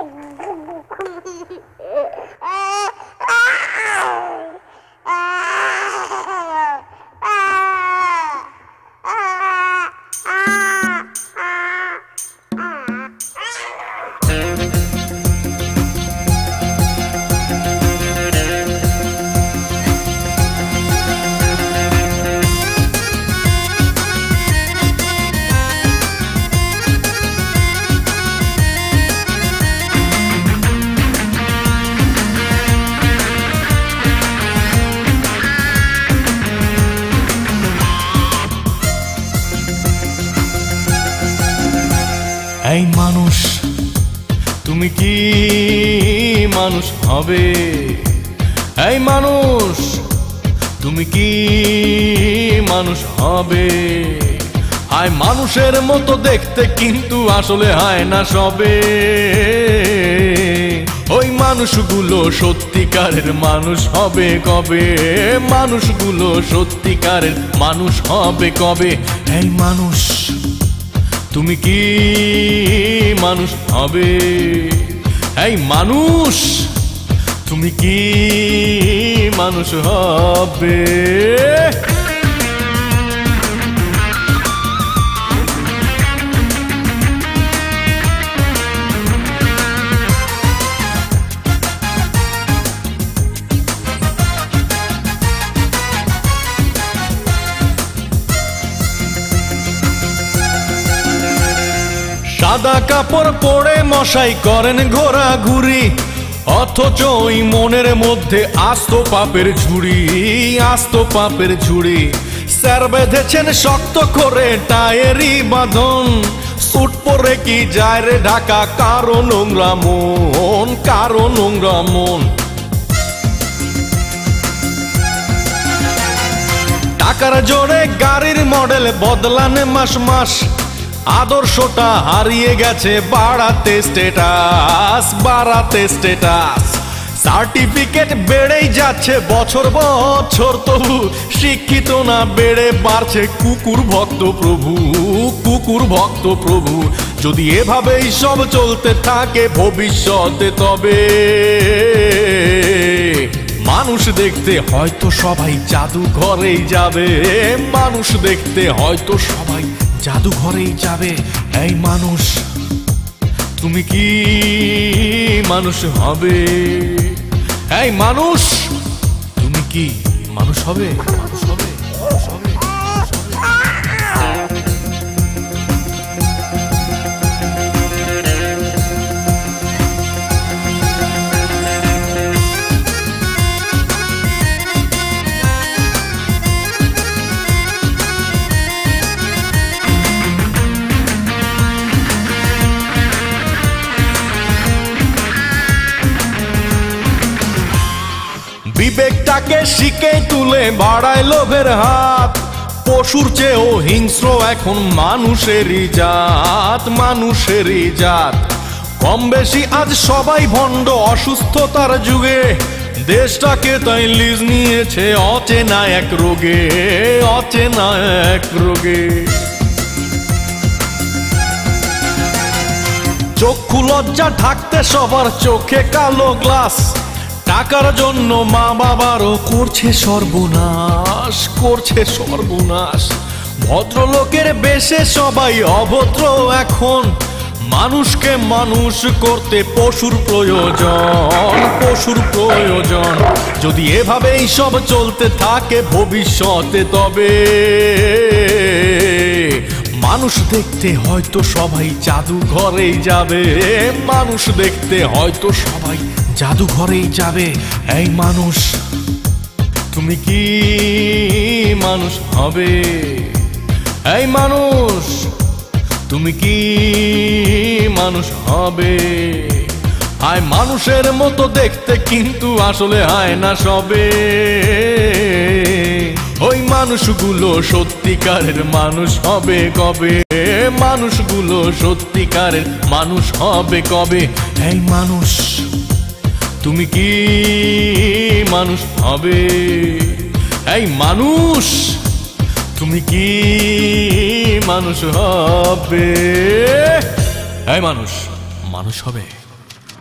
এই মানুষ তুমি কি মানুষ হবে? এই মানুষ তুমি কি মানুষ হবে? আয় মানুষের মতো দেখতে কিন্তু আসলে হয় না সবে। ওই মানুষগুলো সত্যিকারের মানুষ হবে কবে? মানুষগুলো সত্যিকারের মানুষ হবে কবে? এই মানুষ তুমি কি মানুষ হবে? এই মানুষ তুমি কি মানুষ হবে? সাদা কাপড় পরে মশাই করেন ঘোরাঘুরি, অথচ ওই মনের মধ্যে আস্ত পাপের ঝুড়ি, আস্ত পাপের ঝুড়ি। স্যার বেঁধেছেন শক্ত করে টায়েরই বাঁধন, স্যুট পরে কি যায় রে ঢাকা কারো নোংরা মন, কারো নোংরা মন। টাকার জোরে গাড়ির মডেল বদলানে মাস মাস, আদর্শটা হারিয়ে গেছে বাড়াতে স্ট্যাটাস, বাড়াতে স্ট্যাটাস। সার্টিফিকেট বেড়েই যাচ্ছে বছর বছর, তবু শিক্ষিত না বেড়ে বাড়ছে কুকুর ভক্ত প্রভু, কুকুর ভক্ত প্রভু। যদি এভাবেই সব চলতে থাকে ভবিষ্যতে, তবে মানুষ দেখতে হয়তো সবাই জাদুঘরেই যাবে, মানুষ দেখতে হয়তো সবাই জাদুঘরেই যাবে। এই মানুষ তুমি কি মানুষ হবে? এই মানুষ তুমি কি মানুষ হবে? মানুষ হবে, মানুষ হবে, মানুষ হবে। বিবেকটাকে শিখে তুলে বাড়ায় লোভের হাত, পশুর চেয়েও হিংস্র এখন মানুষেরই জাত, মানুষেরই জাত। কম বেশি আজ সবাই ভণ্ড অসুস্থতার যুগে, দেশটাকে তাই লিজ নিয়েছে অচেনা এক রোগে, অচেনা এক রোগে। চক্ষু লজ্জা ঢাকতে সবার চোখে কালো গ্লাস, টাকার জন্য মা বাবারও করছে সর্বনাশ, করছে সর্বনাশ। ভদ্রলোকের বেশে সবাই অভদ্র এখন, মানুষকে মানুষ করতে পশুর প্রয়োজন, পশুর প্রয়োজন। যদি এভাবেই সব চলতে থাকে ভবিষ্যতে, তবে মানুষ দেখতে হয়তো সবাই জাদুঘরেই যাবে, মানুষ দেখতে হয়তো সবাই জাদুঘরেই যাবে। এই মানুষ তুমি কি মানুষ হবে? এই মানুষ তুমি কি মানুষ হবে? আয় মানুষের মতো দেখতে কিন্তু আসলে হয় না সবে। ওই মানুষগুলো সত্যিকারের মানুষ হবে কবে? মানুষগুলো সত্যিকারের মানুষ হবে কবে? এই মানুষ তুমি কি মানুষ হবে? এই মানুষ তুমি কি মানুষ হবে? এই মানুষ মানুষ হবে।